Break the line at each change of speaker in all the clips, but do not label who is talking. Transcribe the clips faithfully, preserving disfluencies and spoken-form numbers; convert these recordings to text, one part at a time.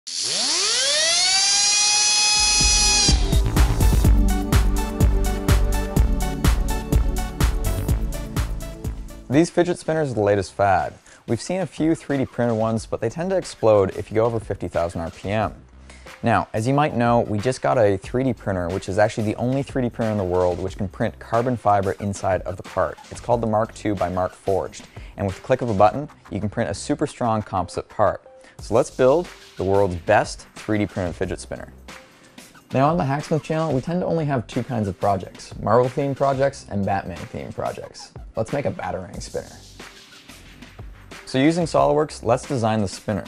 These fidget spinners are the latest fad. We've seen a few three D printed ones, but they tend to explode if you go over fifty thousand R P M. Now, as you might know, we just got a three D printer, which is actually the only three D printer in the world which can print carbon fiber inside of the part. It's called the Mark two by Mark Forged, and with the click of a button, you can print a super strong composite part. So let's build the world's best three D printed fidget spinner. Now on the Hacksmith channel, we tend to only have two kinds of projects, Marvel themed projects and Batman themed projects. Let's make a Batarang spinner. So using SOLIDWORKS, let's design the spinner.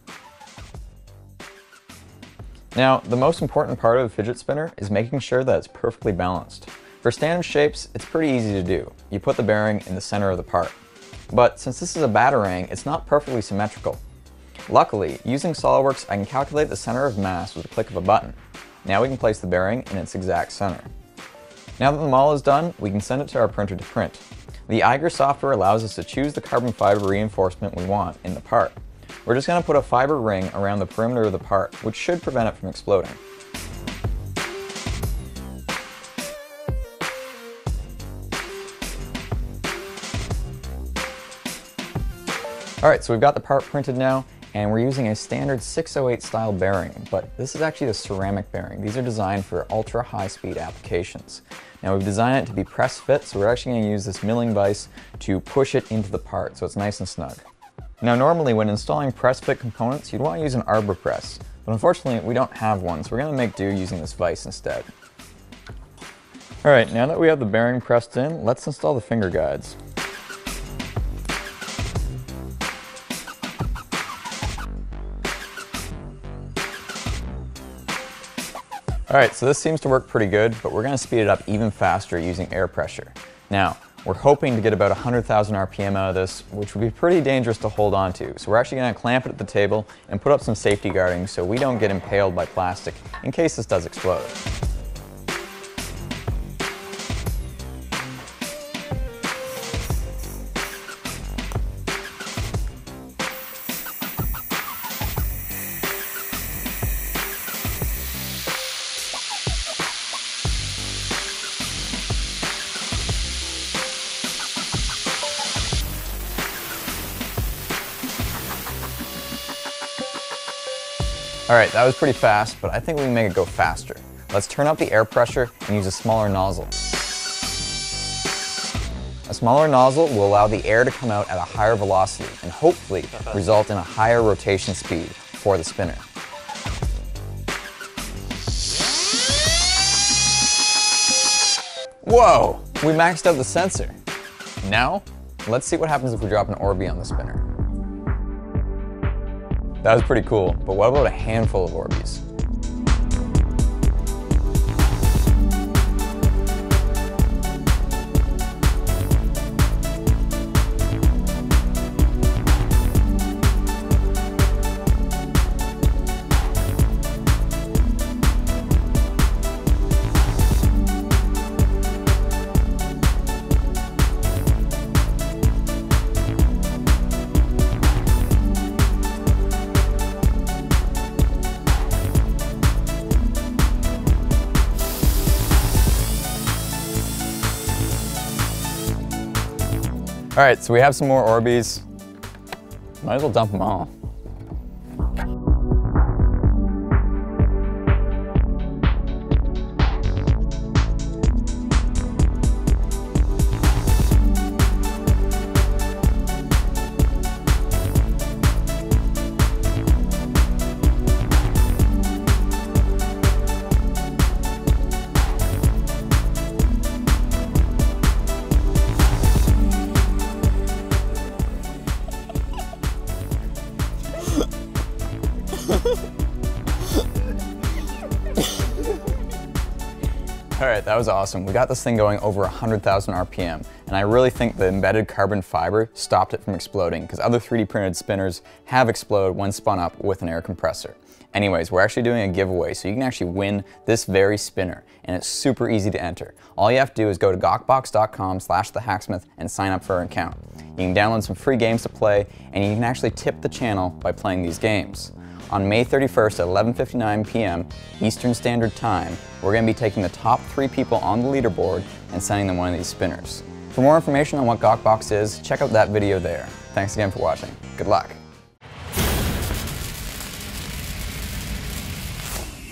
Now, the most important part of the fidget spinner is making sure that it's perfectly balanced. For standard shapes, it's pretty easy to do. You put the bearing in the center of the part. But since this is a Batarang, it's not perfectly symmetrical. Luckily, using SOLIDWORKS, I can calculate the center of mass with a click of a button. Now we can place the bearing in its exact center. Now that the model is done, we can send it to our printer to print. The Eiger software allows us to choose the carbon fiber reinforcement we want in the part. We're just going to put a fiber ring around the perimeter of the part, which should prevent it from exploding. Alright, so we've got the part printed now, and we're using a standard six oh eight style bearing, but this is actually a ceramic bearing. These are designed for ultra high speed applications. Now we've designed it to be press fit, so we're actually going to use this milling vise to push it into the part so it's nice and snug. Now normally when installing press fit components, you'd want to use an arbor press, but unfortunately we don't have one, so we're going to make do using this vise instead. Alright, now that we have the bearing pressed in, let's install the finger guides. Alright, so this seems to work pretty good, but we're going to speed it up even faster using air pressure. Now, we're hoping to get about one hundred thousand R P M out of this, which would be pretty dangerous to hold on to. So we're actually going to clamp it at the table and put up some safety guarding so we don't get impaled by plastic in case this does explode. Alright, that was pretty fast, but I think we can make it go faster. Let's turn up the air pressure and use a smaller nozzle. A smaller nozzle will allow the air to come out at a higher velocity and hopefully result in a higher rotation speed for the spinner. Whoa! We maxed out the sensor. Now, let's see what happens if we drop an Orbi on the spinner. That was pretty cool, but what about a handful of Orbeez? Alright, so we have some more Orbeez. Might as well dump them all. Alright, that was awesome. We got this thing going over one hundred thousand R P M, and I really think the embedded carbon fiber stopped it from exploding, because other three D printed spinners have exploded when spun up with an air compressor. Anyways, we're actually doing a giveaway, so you can actually win this very spinner, and it's super easy to enter. All you have to do is go to gawkbox dot com slash the hacksmith and sign up for an account. You can download some free games to play, and you can actually tip the channel by playing these games. On May thirty-first at eleven fifty-nine p m Eastern Standard Time, we're going to be taking the top three people on the leaderboard and sending them one of these spinners. For more information on what Gawkbox is, check out that video there. Thanks again for watching. Good luck!